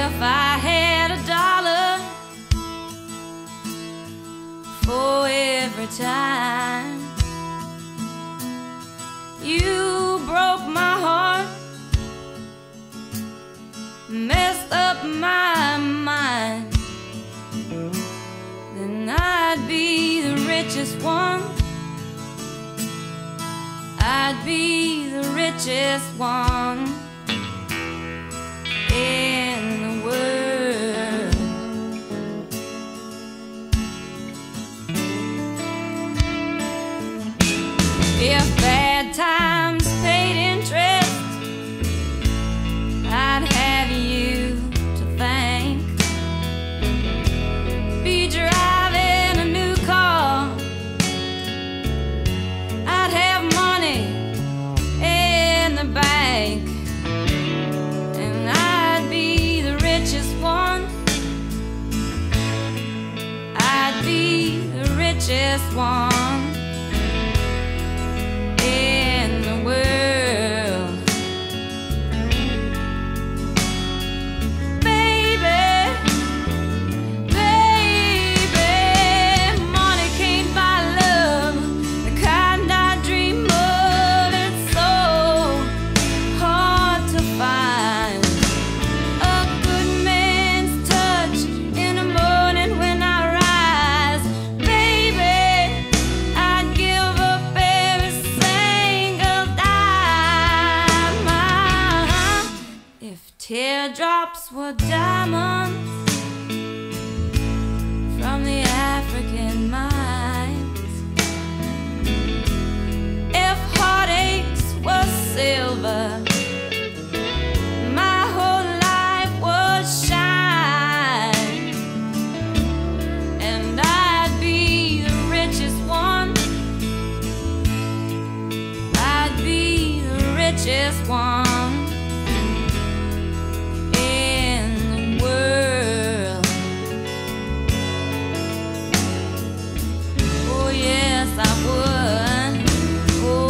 If I had $1 for every time you broke my heart, messed up my mind, then I'd be the richest one. I'd be the richest one in the world. If bad times paid interest, I'd have you to thank. Be driving a new car, I'd have money in the bank, and I'd be the richest one. I'd be the richest one in the world. Baby, baby, money can't buy love, the kind I dream of. It's so hard to find a good man's touch in the morning when I rise. Baby, I'd give up every single dime. If teardrops were diamonds from the African mines, if heartaches were silver, my whole life would shine, and I'd be the richest one. I'd be the richest one in the world. Oh yes, I would. Oh.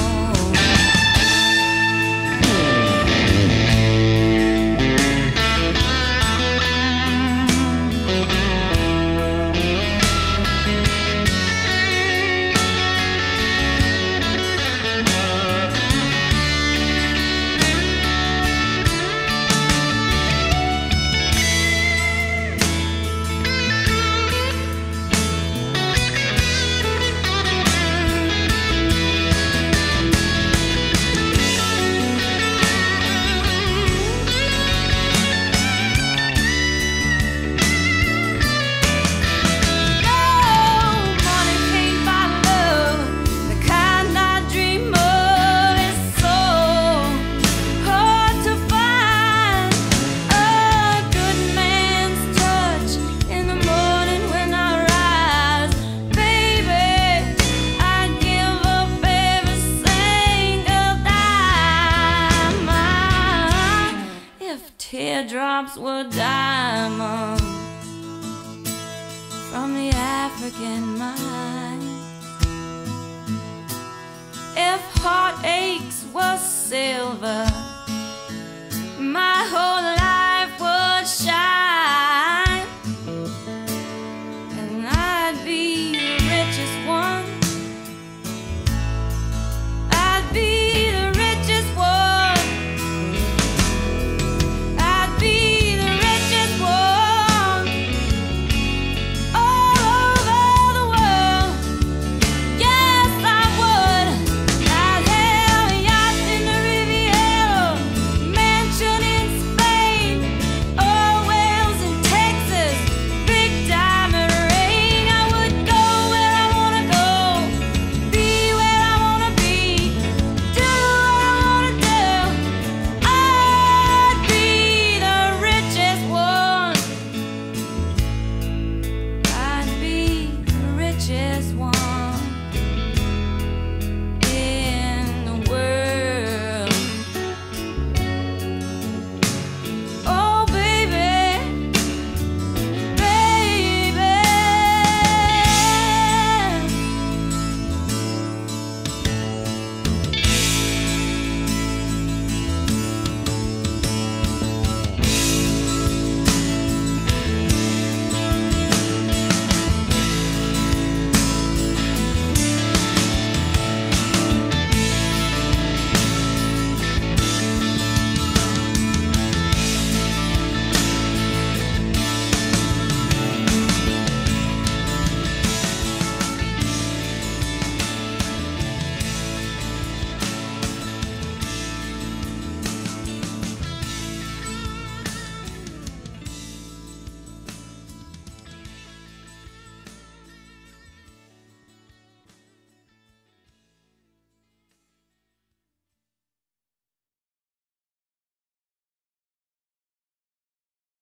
Teardrops were diamonds from the African mines, if heartaches were silver,